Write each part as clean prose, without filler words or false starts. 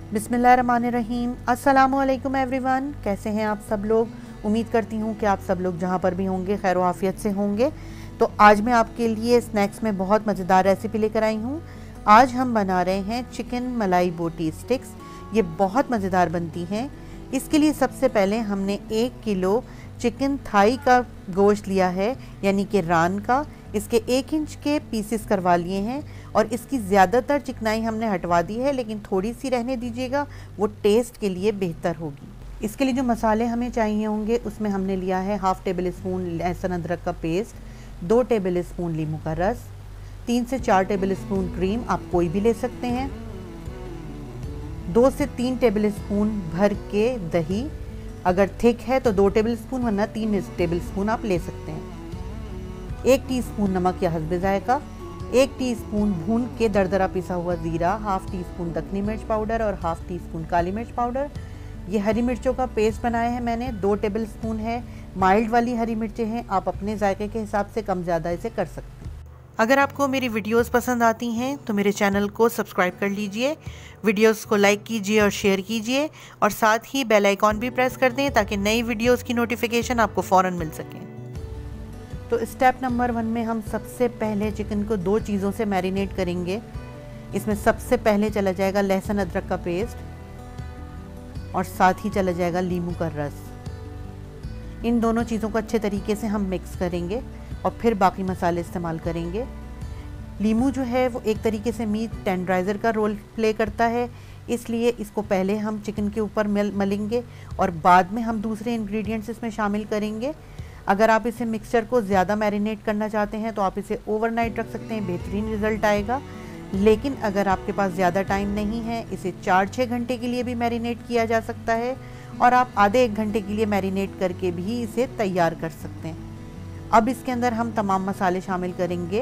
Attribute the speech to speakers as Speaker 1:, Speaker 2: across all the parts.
Speaker 1: बिस्मिल्लाहिर्रहमानिर्रहीम। अस्सलामुअलैकुम एवरीवन, कैसे हैं आप सब लोग। उम्मीद करती हूँ कि आप सब लोग जहाँ पर भी होंगे खैर व आफियत से होंगे। तो आज मैं आपके लिए स्नैक्स में बहुत मज़ेदार रेसिपी लेकर आई हूँ। आज हम बना रहे हैं चिकन मलाई बोटी स्टिक्स। ये बहुत मज़ेदार बनती हैं। इसके लिए सबसे पहले हमने 1 किलो चिकन थाई का गोश्त लिया है, यानी कि रान का। इसके 1 इंच के पीसेस करवा लिए हैं और इसकी ज़्यादातर चिकनाई हमने हटवा दी है, लेकिन थोड़ी सी रहने दीजिएगा, वो टेस्ट के लिए बेहतर होगी। इसके लिए जो मसाले हमें चाहिए होंगे उसमें हमने लिया है 1/2 टेबल स्पून लहसुन अदरक का पेस्ट, 2 टेबल स्पून नींबू का रस, 3 से 4 टेबल स्पून क्रीम, आप कोई भी ले सकते हैं, 2 से 3 टेबल स्पून भर के दही, अगर थिक है तो 2 टेबल स्पून, वरना 3 टेबल स्पून आप ले सकते हैं, 1 टीस्पून नमक या हस्बे जायका, 1 टीस्पून भून के दरदरा पिसा हुआ ज़ीरा, 1/2 टीस्पून दखनी मिर्च पाउडर और 1/2 टीस्पून काली मिर्च पाउडर। ये हरी मिर्चों का पेस्ट बनाया है मैंने, 2 टेबल स्पून है। माइल्ड वाली हरी मिर्चें हैं, आप अपने जायके के हिसाब से कम ज़्यादा इसे कर सकते हैं। अगर आपको मेरी वीडियोस पसंद आती हैं तो मेरे चैनल को सब्सक्राइब कर लीजिए, वीडियोस को लाइक कीजिए और शेयर कीजिए, और साथ ही बेल आइकॉन भी प्रेस कर दें ताकि नई वीडियोस की नोटिफिकेशन आपको फ़ौरन मिल सकें। तो स्टेप नंबर 1 में हम सबसे पहले चिकन को 2 चीज़ों से मैरिनेट करेंगे। इसमें सबसे पहले चला जाएगा लहसुन अदरक का पेस्ट और साथ ही चला जाएगा नींबू का रस। इन दोनों चीज़ों को अच्छे तरीके से हम मिक्स करेंगे और फिर बाकी मसाले इस्तेमाल करेंगे। नींबू जो है वो एक तरीके से मीट टेंडराइज़र का रोल प्ले करता है, इसलिए इसको पहले हम चिकन के ऊपर मलेंगे और बाद में हम दूसरे इंग्रेडिएंट्स इसमें शामिल करेंगे। अगर आप इसे मिक्सचर को ज़्यादा मैरिनेट करना चाहते हैं तो आप इसे ओवरनाइट रख सकते हैं, बेहतरीन रिज़ल्ट आएगा। लेकिन अगर आपके पास ज़्यादा टाइम नहीं है, इसे 4-6 घंटे के लिए भी मैरिनेट किया जा सकता है और आप आधे 1 घंटे के लिए मैरिनेट करके भी इसे तैयार कर सकते हैं। अब इसके अंदर हम तमाम मसाले शामिल करेंगे,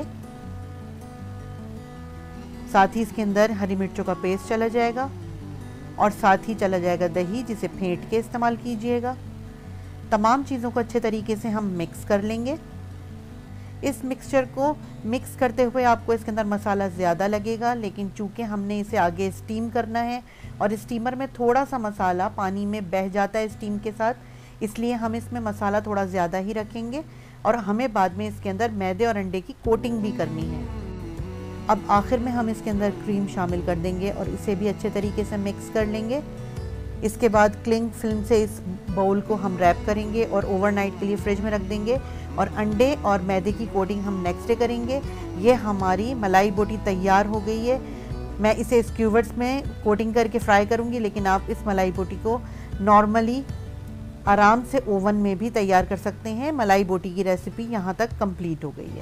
Speaker 1: साथ ही इसके अंदर हरी मिर्चों का पेस्ट चला जाएगा और साथ ही चला जाएगा दही, जिसे फेंट के इस्तेमाल कीजिएगा। तमाम चीज़ों को अच्छे तरीके से हम मिक्स कर लेंगे। इस मिक्सचर को मिक्स करते हुए आपको इसके अंदर मसाला ज़्यादा लगेगा, लेकिन चूँकि हमने इसे आगे स्टीम करना है और स्टीमर में थोड़ा सा मसाला पानी में बह जाता है स्टीम के साथ, इसलिए हम इसमें मसाला थोड़ा ज़्यादा ही रखेंगे और हमें बाद में इसके अंदर मैदे और अंडे की कोटिंग भी करनी है। अब आखिर में हम इसके अंदर क्रीम शामिल कर देंगे और इसे भी अच्छे तरीके से मिक्स कर लेंगे। इसके बाद क्लिंग फिल्म से इस बाउल को हम रैप करेंगे और ओवरनाइट के लिए फ्रिज में रख देंगे और अंडे और मैदे की कोटिंग हम नेक्स्ट डे करेंगे। ये हमारी मलाई बोटी तैयार हो गई है। मैं इसे स्क्यूवर्स में कोटिंग करके फ्राई करूँगी, लेकिन आप इस मलाई बोटी को नॉर्मली आराम से ओवन में भी तैयार कर सकते हैं। मलाई बोटी की रेसिपी यहाँ तक कंप्लीट हो गई है।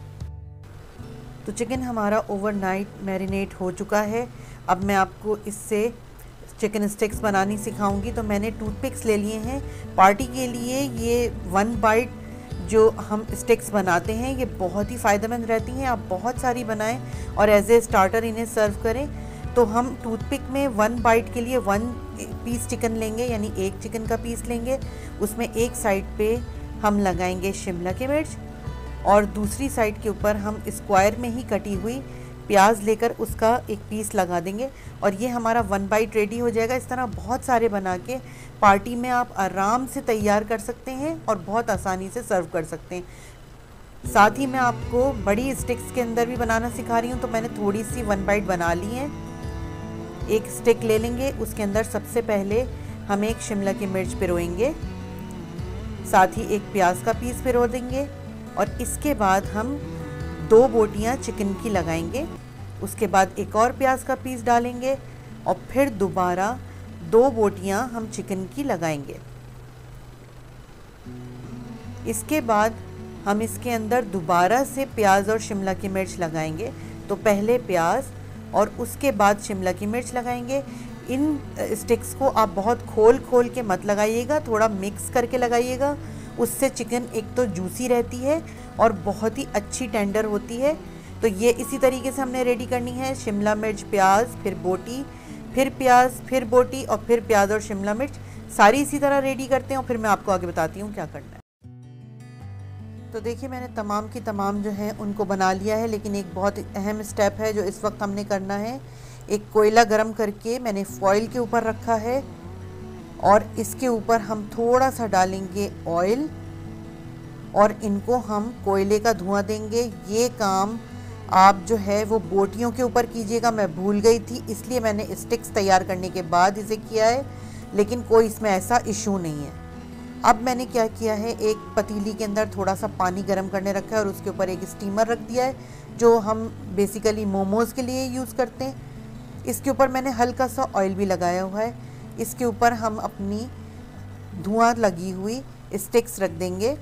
Speaker 1: तो चिकन हमारा ओवरनाइट मैरिनेट हो चुका है। अब मैं आपको इससे चिकन स्टिक्स बनानी सिखाऊंगी। तो मैंने टूथपिक्स ले लिए हैं पार्टी के लिए। ये 1 बाइट जो हम स्टिक्स बनाते हैं ये बहुत ही फ़ायदेमंद रहती हैं। आप बहुत सारी बनाएं और एज ए स्टार्टर इन्हें सर्व करें। तो हम टूथपिक में 1 बाइट के लिए 1 पीस चिकन लेंगे, यानी 1 चिकन का पीस लेंगे। उसमें एक साइड पे हम लगाएंगे शिमला की मिर्च और दूसरी साइड के ऊपर हम स्क्वायर में ही कटी हुई प्याज लेकर उसका एक पीस लगा देंगे और ये हमारा 1 बाइट रेडी हो जाएगा। इस तरह बहुत सारे बना के पार्टी में आप आराम से तैयार कर सकते हैं और बहुत आसानी से सर्व कर सकते हैं। साथ ही मैं आपको बड़ी स्टिक्स के अंदर भी बनाना सिखा रही हूँ। तो मैंने थोड़ी सी 1 बाइट बना ली है। एक स्टिक ले लेंगे, उसके अंदर सबसे पहले हम एक शिमला की मिर्च पिरोएंगे, साथ ही एक प्याज का पीस पिरो देंगे और इसके बाद हम 2 बोटियां चिकन की लगाएंगे। उसके बाद एक और प्याज का पीस डालेंगे और फिर दोबारा 2 बोटियां हम चिकन की लगाएंगे। इसके बाद हम इसके अंदर दोबारा से प्याज और शिमला की मिर्च लगाएंगे। तो पहले प्याज और उसके बाद शिमला की मिर्च लगाएंगे। इन स्टिक्स को आप बहुत खोल के मत लगाइएगा, थोड़ा मिक्स करके लगाइएगा। उससे चिकन एक तो जूसी रहती है और बहुत ही अच्छी टेंडर होती है। तो ये इसी तरीके से हमने रेडी करनी है। शिमला मिर्च, प्याज, फिर बोटी, फिर प्याज, फिर बोटी और फिर प्याज और शिमला मिर्च, सारी इसी तरह रेडी करते हैं और फिर मैं आपको आगे बताती हूँ क्या करना है। तो देखिए मैंने तमाम की तमाम जो है उनको बना लिया है, लेकिन एक बहुत अहम स्टेप है जो इस वक्त हमने करना है। एक कोयला गरम करके मैंने फॉइल के ऊपर रखा है और इसके ऊपर हम थोड़ा सा डालेंगे ऑयल और इनको हम कोयले का धुआं देंगे। ये काम आप जो है वो बोटियों के ऊपर कीजिएगा। मैं भूल गई थी इसलिए मैंने स्टिक्स तैयार करने के बाद इसे किया है, लेकिन कोई इसमें ऐसा इशू नहीं है। अब मैंने क्या किया है, एक पतीली के अंदर थोड़ा सा पानी गर्म करने रखा है और उसके ऊपर एक स्टीमर रख दिया है जो हम बेसिकली मोमोज़ के लिए यूज़ करते हैं। इसके ऊपर मैंने हल्का सा ऑयल भी लगाया हुआ है। इसके ऊपर हम अपनी धुआं लगी हुई स्टिक्स रख देंगे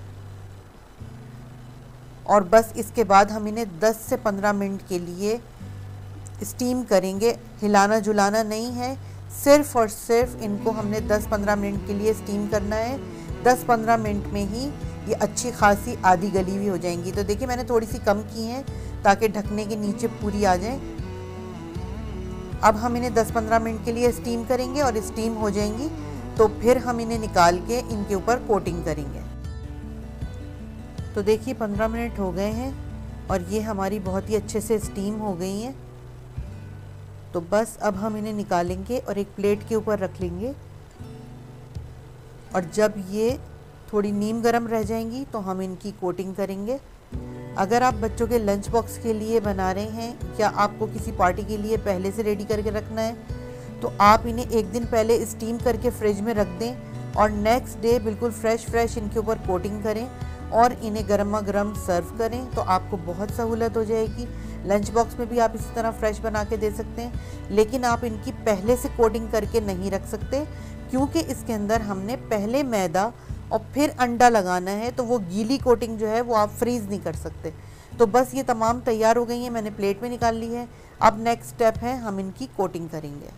Speaker 1: और बस इसके बाद हम इन्हें 10 से 15 मिनट के लिए स्टीम करेंगे। हिलाना झुलाना नहीं है, सिर्फ़ और सिर्फ इनको हमने 10-15 मिनट के लिए स्टीम करना है। 10-15 मिनट में ही ये अच्छी खासी आधी गली हुई हो जाएंगी। तो देखिए मैंने थोड़ी सी कम की हैं ताकि ढकने के नीचे पूरी आ जाए। अब हम इन्हें 10-15 मिनट के लिए स्टीम करेंगे और स्टीम हो जाएंगी तो फिर हम इन्हें निकाल के इनके ऊपर कोटिंग करेंगे। तो देखिए 15 मिनट हो गए हैं और ये हमारी बहुत ही अच्छे से स्टीम हो गई हैं। तो बस अब हम इन्हें निकालेंगे और एक प्लेट के ऊपर रख लेंगे और जब ये थोड़ी नीम गरम रह जाएंगी तो हम इनकी कोटिंग करेंगे। अगर आप बच्चों के लंच बॉक्स के लिए बना रहे हैं या आपको किसी पार्टी के लिए पहले से रेडी करके रखना है तो आप इन्हें एक दिन पहले स्टीम करके फ्रिज में रख दें और नेक्स्ट डे बिल्कुल फ्रेश इनके ऊपर कोटिंग करें और इन्हें गर्मा गर्म सर्व करें तो आपको बहुत सहूलत हो जाएगी। लंच बॉक्स में भी आप इसी तरह फ्रेश बना के दे सकते हैं, लेकिन आप इनकी पहले से कोटिंग करके नहीं रख सकते क्योंकि इसके अंदर हमने पहले मैदा और फिर अंडा लगाना है, तो वो गीली कोटिंग जो है वो आप फ्रीज़ नहीं कर सकते। तो बस ये तमाम तैयार हो गई हैं, मैंने प्लेट में निकाल ली है। अब नेक्स्ट स्टेप है हम इनकी कोटिंग करेंगे।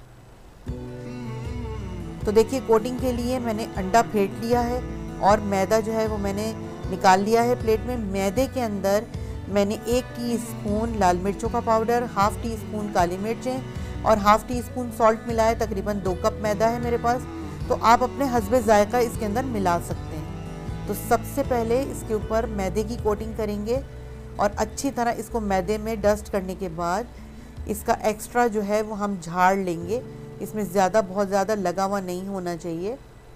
Speaker 1: तो देखिए कोटिंग के लिए मैंने अंडा फेंट लिया है और मैदा जो है वो मैंने निकाल लिया है प्लेट में। मैदे के अंदर मैंने 1 टीस्पून लाल मिर्चों का पाउडर, हाफ़ टी स्पून काली मिर्चें और हाफ़ टी स्पून सॉल्ट मिलाया। तकरीबन 2 कप मैदा है मेरे पास, तो आप अपने हस्बे ज़ायक़ा इसके अंदर मिला सकते हैं। तो सबसे पहले इसके ऊपर मैदे की कोटिंग करेंगे और अच्छी तरह इसको मैदे में डस्ट करने के बाद इसका एक्स्ट्रा जो है वो हम झाड़ लेंगे। इसमें बहुत ज़्यादा लगा हुआ नहीं होना चाहिए।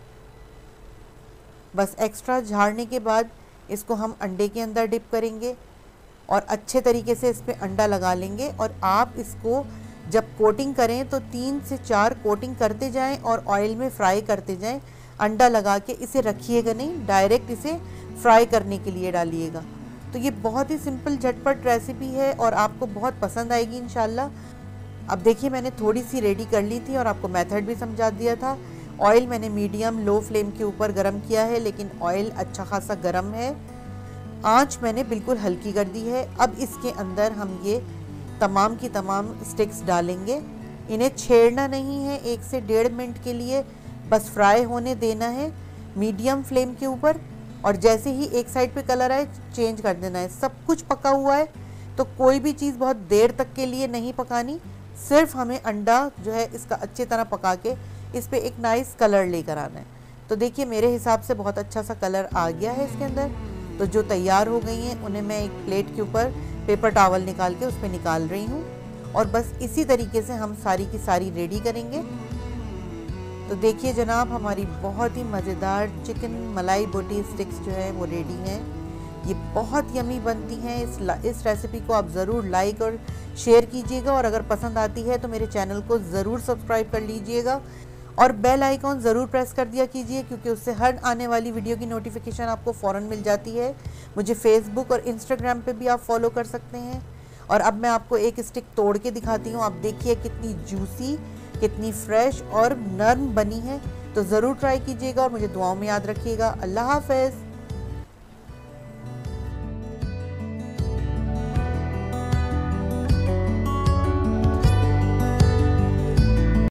Speaker 1: बस एक्स्ट्रा झाड़ने के बाद इसको हम अंडे के अंदर डिप करेंगे और अच्छे तरीके से इस पर अंडा लगा लेंगे। और आप इसको जब कोटिंग करें तो 3 से 4 कोटिंग करते जाएं और ऑयल में फ्राई करते जाएं। अंडा लगा के इसे रखिएगा नहीं, डायरेक्ट इसे फ्राई करने के लिए डालिएगा। तो ये बहुत ही सिंपल झटपट रेसिपी है और आपको बहुत पसंद आएगी इंशाल्लाह। अब देखिए मैंने थोड़ी सी रेडी कर ली थी और आपको मेथड भी समझा दिया था। ऑयल मैंने मीडियम लो फ्लेम के ऊपर गरम किया है, लेकिन ऑयल अच्छा खासा गरम है। आंच मैंने बिल्कुल हल्की कर दी है। अब इसके अंदर हम ये तमाम की तमाम स्टिक्स डालेंगे। इन्हें छेड़ना नहीं है, 1 से 1.5 मिनट के लिए बस फ्राई होने देना है मीडियम फ्लेम के ऊपर। और जैसे ही एक साइड पे कलर आए चेंज कर देना है। सब कुछ पका हुआ है तो कोई भी चीज़ बहुत देर तक के लिए नहीं पकानी, सिर्फ हमें अंडा जो है इसका अच्छी तरह पका के इस पे एक नाइस कलर लेकर आना है। तो देखिए मेरे हिसाब से बहुत अच्छा सा कलर आ गया है इसके अंदर। तो जो तैयार हो गई हैं उन्हें मैं एक प्लेट के ऊपर पेपर टॉवल निकाल के उस पर निकाल रही हूँ और बस इसी तरीके से हम सारी की सारी रेडी करेंगे। तो देखिए जनाब हमारी बहुत ही मज़ेदार चिकन मलाई बोटी स्टिक्स जो है वो रेडी हैं। ये बहुत यमी बनती हैं। इस रेसिपी को आप ज़रूर लाइक और शेयर कीजिएगा और अगर पसंद आती है तो मेरे चैनल को ज़रूर सब्सक्राइब कर लीजिएगा और बेल आइकॉन ज़रूर प्रेस कर दिया कीजिए क्योंकि उससे हर आने वाली वीडियो की नोटिफिकेशन आपको फ़ौरन मिल जाती है। मुझे फेसबुक और इंस्टाग्राम पे भी आप फॉलो कर सकते हैं। और अब मैं आपको एक स्टिक तोड़ के दिखाती हूँ। आप देखिए कितनी जूसी, कितनी फ्रेश और नर्म बनी है। तो ज़रूर ट्राई कीजिएगा और मुझे दुआओं में याद रखिएगा। अल्लाह हाफ़िज़।